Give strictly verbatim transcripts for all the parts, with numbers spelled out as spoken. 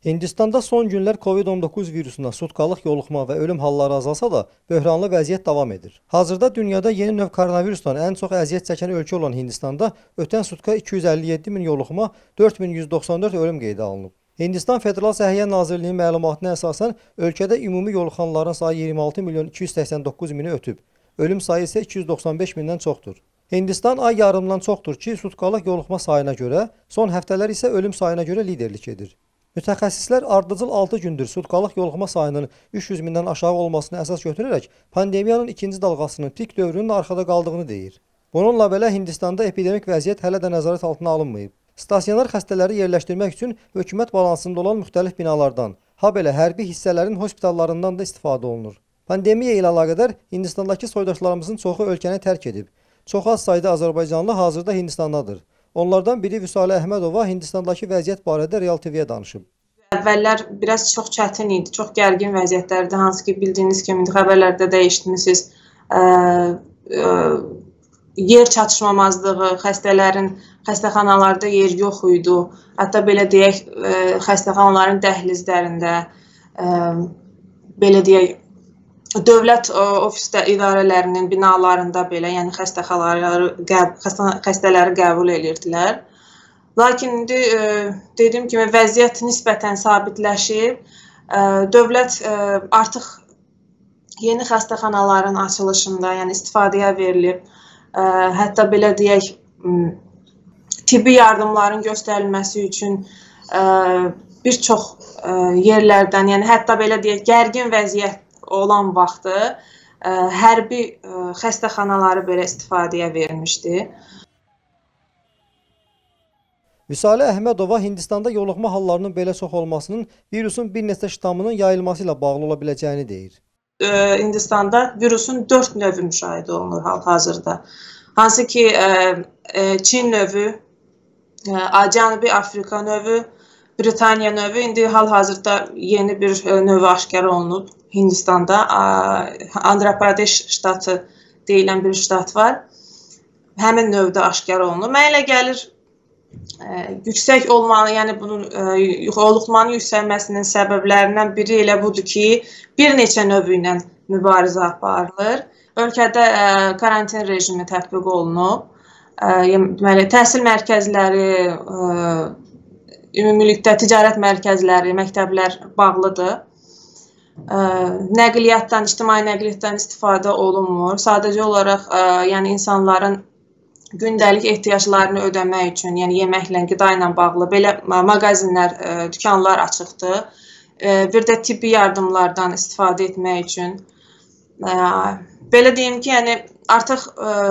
Hindistanda son günlər Covid on doqquz virusuna sutkalıq yoluxma və ölüm halları azalsa da, böhranlı vəziyyət davam edir. Hazırda dünyada yeni növ koronavirusdan ən çox əziyyət çəkən ölkə olan Hindistanda ötən sutka iki yüz əlli yeddi min yoluxma, dörd min yüz doxsan dörd ölüm qeydə alınıb. Hindistan Federal Səhiyyə Nazirliyinin məlumatına əsasən, ölkədə ümumi yoluxanların sayı iyirmi altı milyon iki yüz səksən doqquz mini ötüb. Ölüm sayı isə iki yüz doxsan beş mindən çoxdur. Hindistan ay yarımdan çoxdur ki, sutkalıq yoluxma sayına görə, son həftələr isə ölüm sayına görə liderlik edir. Mütəxəssislər ardıcıl altı gündür sutkalıq yoluxma sayının üç yüz mindən aşağı olmasını əsas götürərək pandemiyanın ikinci dalğasının pik dövrünün arxada qaldığını deyir. Bununla belə Hindistanda epidemik vəziyyət hələ də nəzarət altına alınmayıb. Stasionar xəstələri yerləşdirmək üçün hökumət balansında olan müxtəlif binalardan, ha belə hərbi hissələrin hospitallarından da istifadə olunur. Pandemiya ilə əlaqədar Hindistandakı soydaşlarımızın çoxu ölkəni tərk edib. Çox az sayda Azərbaycanlı hazırda Hindistandadır. Onlardan biri Vüsalə Əhmədova Hindistandakı vəziyyət barədə Real T V-yə danışıb. Əvvəllər biraz çox çətin idi, çox gərgin vəziyyətlərdə, hansı ki bildiyiniz kimi xəbərlərdə də eşitmisiniz. Ə, ə, yer çatışmamazlığı, xəstələrin xəstəxanalarda yer yox idi. Hətta belə deyək, ə, xəstəxanaların dəhlizlərində, ə, belə deyək, dövlət ofisdə idarələrinin binalarında belə, yəni xəstəxanaları, xəstələri qəbul edirdilər. Lakin indi dediyim kimi vəziyyət nisbətən sabitləşib. Dövlət artıq yeni xəstəxanaların açılışında, yəni istifadəyə verilib. Hətta belə deyək, tibbi yardımların göstərilməsi üçün bir çox yerlərdən, yəni hətta belə deyək, gərgin vəziyyət olan vaxtı hərbi xəstəxanaları belə istifadəyə verilmişdi. Vüsalə Əhmədova Hindistanda yoluxma hallarının belə çox olmasının virusun bir neçə ştamının yayılması ilə bağlı ola biləcəyini deyir. Hindistanda virusun dörd növü müşahidə olunur hal-hazırda. Hansı ki Çin növü, Cənubi Afrika növü, Britaniya növü, indi hal-hazırda yeni bir növü aşkar olunub. Hindistanda Andhra Pradesh ştatı deyilən bir ştat var. Həmin növdə aşkar olunur. Mənə elə gəlir, yüksək olmalı, yəni bunun yoluxmanın yüksəlməsinin səbəblərindən biri elə budur ki, bir neçə növü ilə mübarizə aparılır. Ölkədə karantin rejimi tətbiq olunub. Deməli, təhsil mərkəzləri, ümumilikdə ticarət mərkəzləri, məktəblər bağlıdır. Nəqliyyatdan, ictimai nəqliyyatdan istifadə olunmur. Sadəcə olaraq yəni insanların gündəlik ehtiyaclarını ödəmək üçün, yəni yeməklə, qida ilə bağlı belə mağazinlər, dükanlar açıqdır. Bir də tibbi yardımlardan istifadə etmək üçün. Belə deyim ki, yəni artıq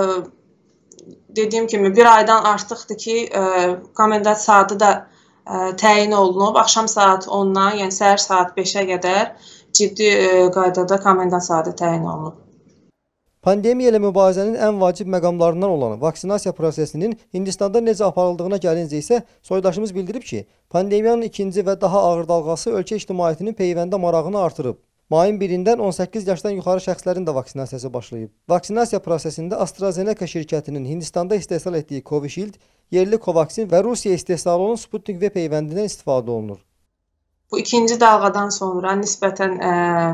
dediyim kimi bir aydan artıqdır ki, komendant saatı da təyin olunub. Axşam saat ondan, yəni səhər saat beşə qədər ciddi qaydada komendant saatı təyin olunub. Pandemiya ilə mübarizənin ən vacib məqamlarından olan vaksinasiya prosesinin Hindistanda necə aparıldığına gəlincə isə soydaşımız bildirib ki, pandemiyanın ikinci və daha ağır dalğası ölkə ictimaiyyətinin peyvəndə marağını artırıb. Mayın birindən on səkkiz yaşdan yuxarı şəxslərin də vaksinasiyası başlayıb. Vaksinasiya prosesində AstraZeneca şirkətinin Hindistanda istehsal etdiyi Covishield, yerli Covaxin və Rusiya istehsalı olan Sputnik V peyvəndindən istifadə olunur. Bu ikinci dalğadan sonra nisbətən ə,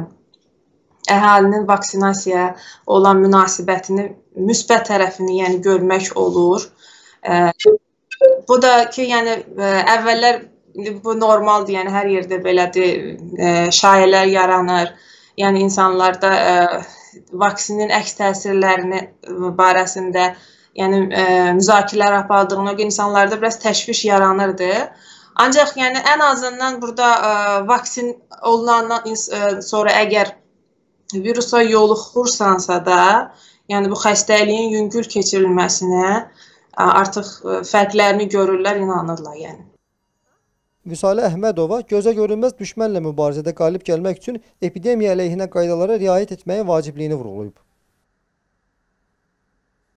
əhalinin vaksinasiyaya olan münasibətini, müsbət tərəfini yəni görmək olur. Ə, bu da ki, yəni ə, əvvəllər bu normaldır, yəni hər yerdə belədir, ə, şayələr yaranır. Yəni insanlarda ə, vaksinin əks təsirlərini barəsində yəni ə, müzakirələr apardığına görə insanlarda biraz təşviş yaranırdı. Ancaq yəni ən azından burada ə, vaksin olunandan ə, sonra əgər virusa yoluxursansa da, yəni bu xəstəliyin yüngül keçirilməsinə ə, artıq ə, fərqlərini görürlər, inanırlar yəni. Vüsalə Əhmədova gözə görünməz düşmənlə mübarizədə qalib gəlmək üçün epidemiya əleyhinə qaydalara riayət etməyin vacibliyini vurğulayıb.